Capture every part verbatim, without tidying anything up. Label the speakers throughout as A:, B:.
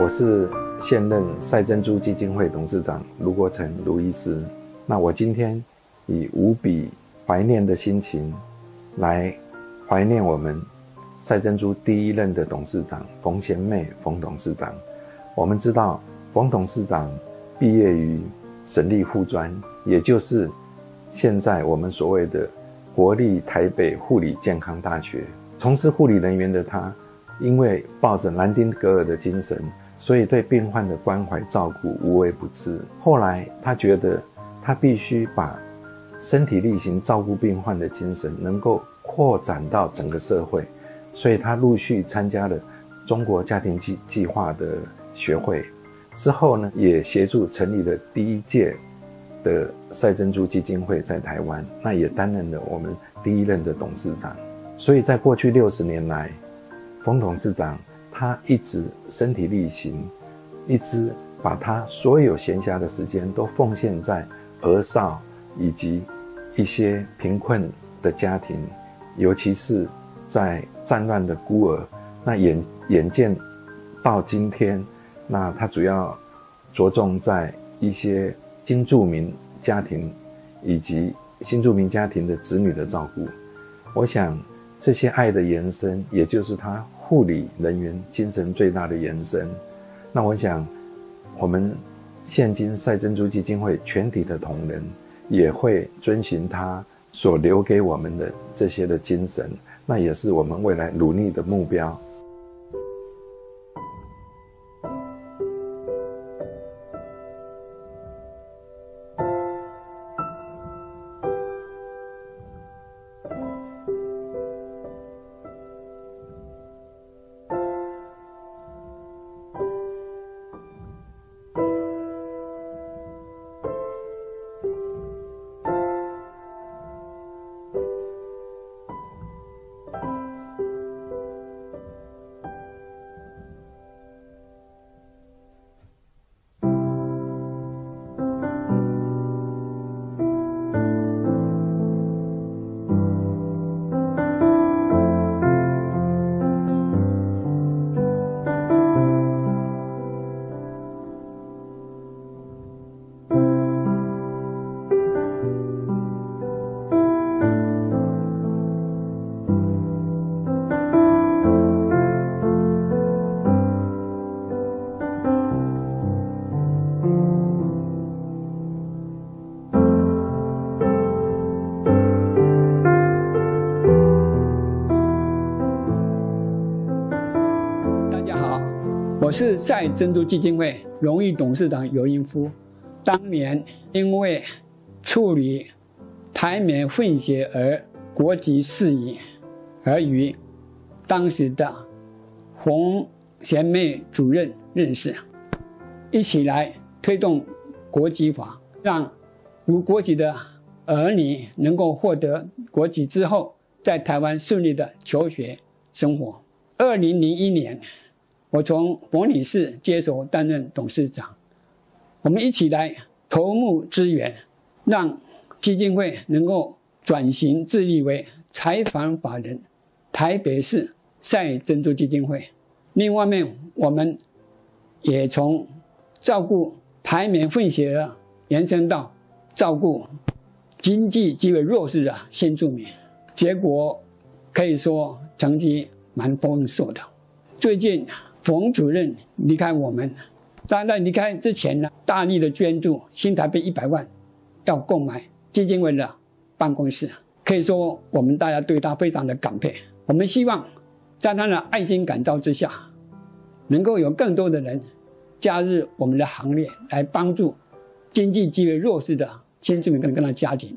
A: 我是现任赛珍珠基金会董事长卢国成卢医师。那我今天以无比怀念的心情来怀念我们赛珍珠第一任的董事长冯贤妹冯董事长。我们知道冯董事长毕业于省立护专，也就是现在我们所谓的国立台北护理健康大学。从事护理人员的他，因为抱着兰丁格尔的精神，所以对病患的关怀照顾无微不至。后来他觉得他必须把身体力行照顾病患的精神能够扩展到整个社会，所以他陆续参加了中国家庭计计划的学会，之后呢，也协助成立了第一届的赛珍珠基金会在台湾，那也担任了我们第一任的董事长。所以在过去六十年来，冯董事长他一直身体力行，一直把他所有闲暇的时间都奉献在儿少以及一些贫困的家庭，尤其是在战乱的孤儿。那眼眼见到今天，那他主要着重在一些新住民家庭以及新住民家庭的子女的照顾。我想这些爱的延伸，也就是他护理人员精神最大的延伸。那我想我们现今赛珍珠基金会全体的同仁也会遵循他所留给我们的这些的精神，那也是我们未来努力的目标。
B: 我是赛珍珠基金会荣誉董事长尤英夫。当年因为处理台缅混血儿国籍事宜，而与当时的冯贤妹主任认识，一起来推动国籍法，让无国籍的儿女能够获得国籍之后，在台湾顺利的求学生活。二零零一年。我从冯女士接手担任董事长，我们一起来投募资源，让基金会能够转型自立为财团法人台北市赛珍珠基金会。另外面，我们也从照顾台缅混血儿延伸到照顾经济极为弱势的新住民，结果可以说成绩蛮丰硕的。最近冯主任离开我们，当然离开之前呢，大力的捐助新台币一百万，要购买基金会的办公室。可以说我们大家对他非常的感佩。我们希望在他的爱心感召之下，能够有更多的人加入我们的行列，来帮助经济极为弱势的新住民跟他的家庭。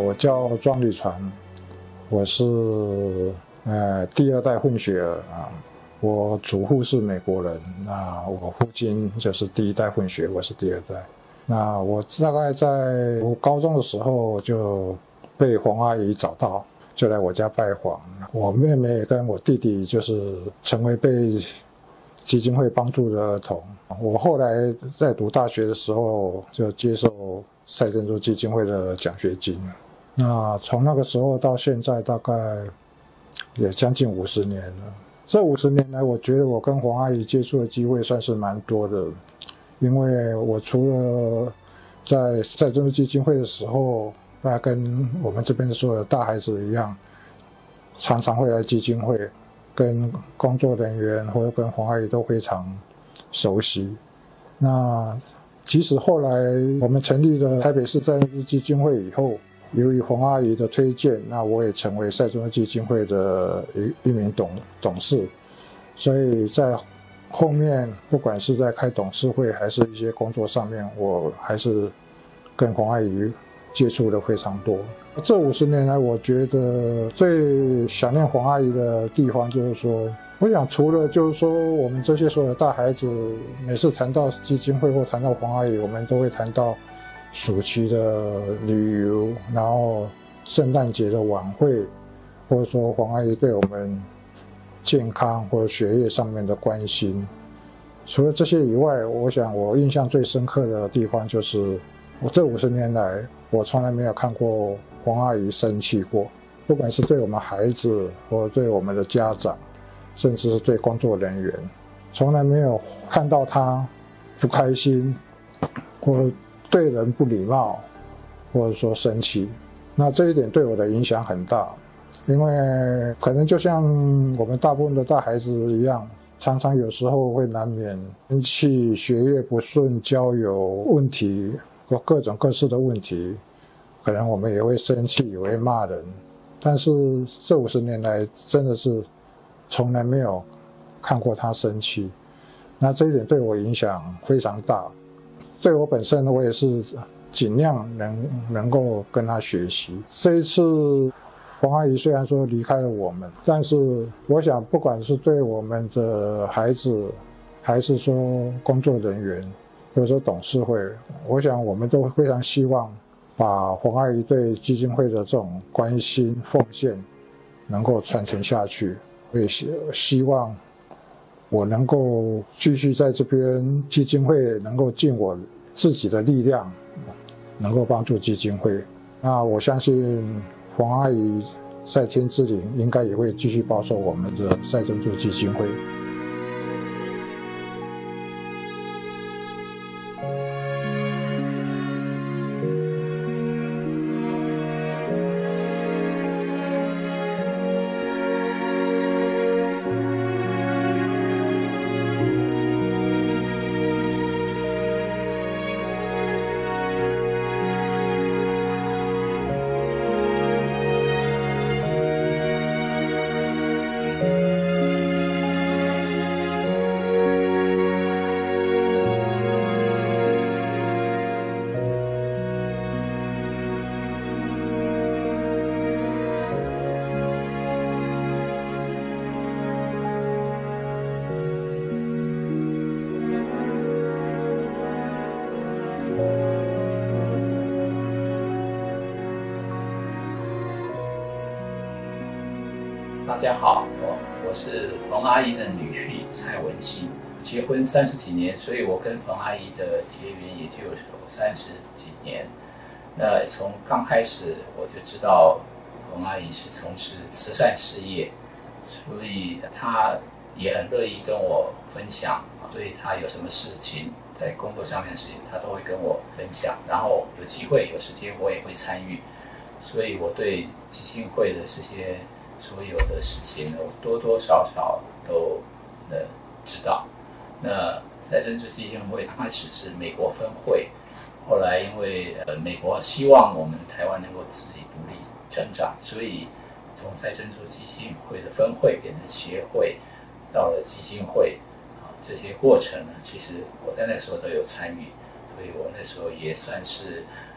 C: 我叫庄履传，我是呃第二代混血儿啊。我祖父是美国人，那我父亲就是第一代混血，我是第二代。那我大概在我高中的时候就被黄阿姨找到，就来我家拜访。我妹妹跟我弟弟就是成为被基金会帮助的儿童。我后来在读大学的时候就接受赛珍珠基金会的奖学金。那从那个时候到现在大概也将近五十年了。这五十年来，我觉得我跟黄阿姨接触的机会算是蛮多的，因为我除了在赛珍珠基金会的时候，那跟我们这边的所有大孩子一样，常常会来基金会，跟工作人员或者跟黄阿姨都非常熟悉。那即使后来我们成立了台北市赛珍珠基金会以后，由于黄阿姨的推荐，那我也成为赛珍珠基金会的一一名董董事，所以在后面不管是在开董事会还是一些工作上面，我还是跟黄阿姨接触的非常多。这五十年来，我觉得最想念黄阿姨的地方就是说，我想除了就是说我们这些所有大孩子每次谈到基金会或谈到黄阿姨，我们都会谈到暑期的旅游，然后圣诞节的晚会，或者说黄阿姨对我们健康或者学业上面的关心。除了这些以外，我想我印象最深刻的地方就是我这五十年来，我从来没有看过黄阿姨生气过，不管是对我们孩子或者对我们的家长，甚至是对工作人员，从来没有看到她不开心或对人不礼貌，或者说生气。那这一点对我的影响很大，因为可能就像我们大部分的大孩子一样，常常有时候会难免生气、学业不顺、交友问题或各种各式的问题，可能我们也会生气，也会骂人。但是这五十年来，真的是从来没有看过他生气。那这一点对我影响非常大。对我本身，我也是尽量能能够跟他学习。这一次黄阿姨虽然说离开了我们，但是我想不管是对我们的孩子，还是说工作人员，或者说董事会，我想我们都非常希望把黄阿姨对基金会的这种关心奉献能够传承下去。我也希望我能够继续在这边基金会能够尽我自己的力量，能够帮助基金会。那我相信黄阿姨在天之灵应该也会继续保守我们的赛珍珠基金会。
D: 大家好，我我是冯阿姨的女婿蔡文熙，结婚三十几年，所以我跟冯阿姨的结缘也就有三十几年。那从刚开始我就知道冯阿姨是从事慈善事业，所以她也很乐意跟我分享，所以她有什么事情在工作上面的事情，她都会跟我分享，然后有机会有时间我也会参与，所以我对基金会的这些所有的事情呢，我多多少少都呃知道。那赛珍珠基金会刚开始是美国分会，后来因为呃美国希望我们台湾能够自己独立成长，所以从赛珍珠基金会的分会变成协会，到了基金会啊，这些过程呢，其实我在那个时候都有参与，所以我那时候也算是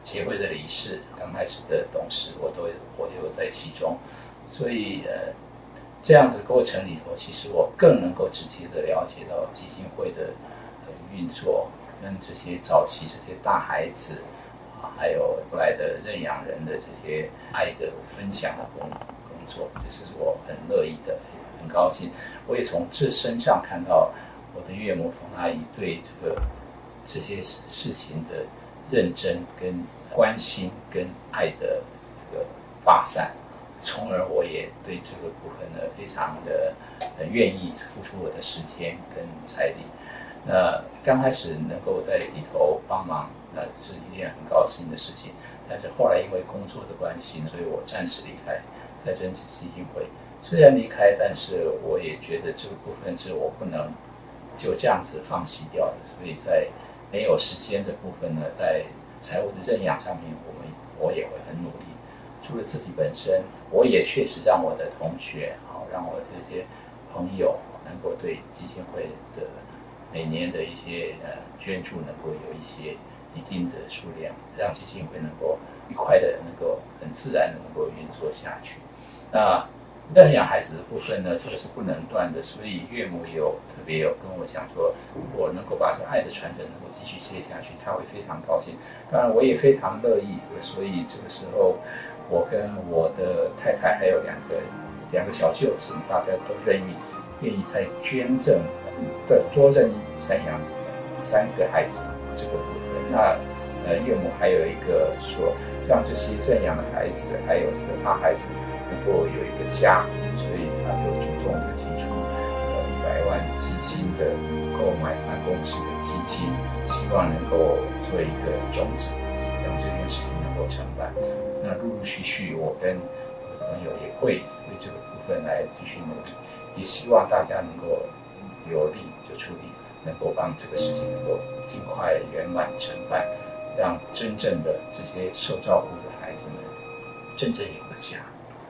D: 协会的理事，刚开始的董事，我都我都有在其中，所以呃，这样子过程里头，其实我更能够直接的了解到基金会的运作，跟这些早期这些大孩子啊，还有后来的认养人的这些爱的分享的工工作，这是我很乐意的，很高兴。我也从这身上看到我的岳母冯阿姨对这个这些事情的认真跟关心跟爱的这个发散，从而我也对这个部分呢非常的很愿意付出我的时间跟财力。那刚开始能够在里头帮忙，那是一件很高兴的事情。但是后来因为工作的关系，所以我暂时离开再生基金会。虽然离开，但是我也觉得这个部分是我不能就这样子放弃掉的。所以在没有时间的部分呢，在财务的认养上面，我们我也会很努力。除了自己本身，我也确实让我的同学，好让我的这些朋友能够对基金会的每年的一些呃捐助能够有一些一定的数量，让基金会能够愉快的、能够很自然的能够运作下去。那认养孩子的部分呢，这个是不能断的，所以岳母有特别有跟我讲说，我能够把这爱的传承能够继续接下去，他会非常高兴。当然，我也非常乐意，所以这个时候，我跟我的太太还有两个两个小舅子，大家都愿意愿意再捐赠的多任意赡养三个孩子这个部分。那呃，岳母还有一个说，让这些认养的孩子还有这个大孩子能够有一个家，所以他就主动的提出呃一百万基金的购买办公室的基金，希望能够做一个种子，让这件事情能够承办。那陆陆续续，我跟我的朋友也会为这个部分来继续努力，也希望大家能够有力就出力，能够帮这个事情能够尽快圆满承办，让真正的这些受照顾的孩子们真正有个家。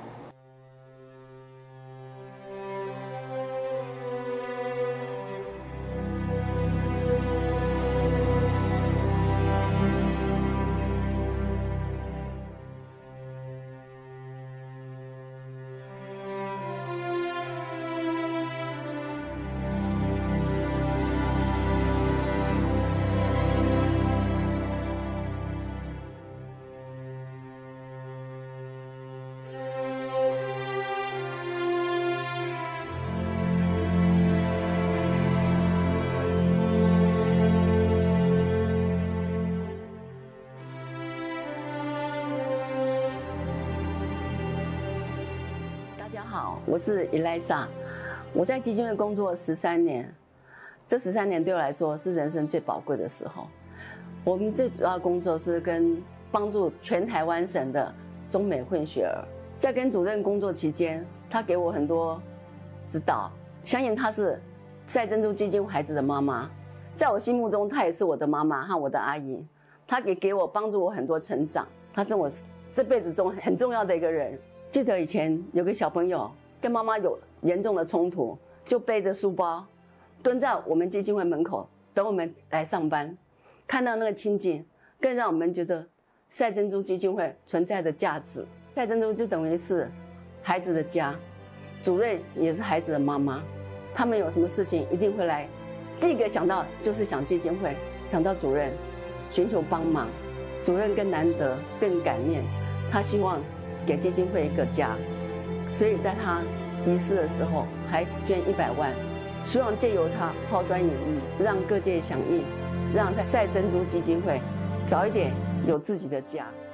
E: 大家好，我是伊莱莎，我在基金会工作十三年，这十三年对我来说是人生最宝贵的时候。我们最主要的工作是跟帮助全台湾省的中美混血儿，在跟主任工作期间，他给我很多指导，相信他是赛珍珠基金会孩子的妈妈，在我心目中，她也是我的妈妈和我的阿姨，她也给我帮助我很多成长，她是我这辈子中很重要的一个人。记得以前有个小朋友跟妈妈有严重的冲突，就背着书包蹲在我们基金会门口等我们来上班，看到那个情景，更让我们觉得赛珍珠基金会存在的价值。赛珍珠就等于是孩子的家，主任也是孩子的妈妈，他们有什么事情一定会来，第一个想到就是想基金会，想到主任，寻求帮忙。主任更难得更感念，他希望给基金会一个家，所以在他离世的时候还捐一百万，希望借由他抛砖引玉，让各界响应，让在赛珍珠基金会早一点有自己的家。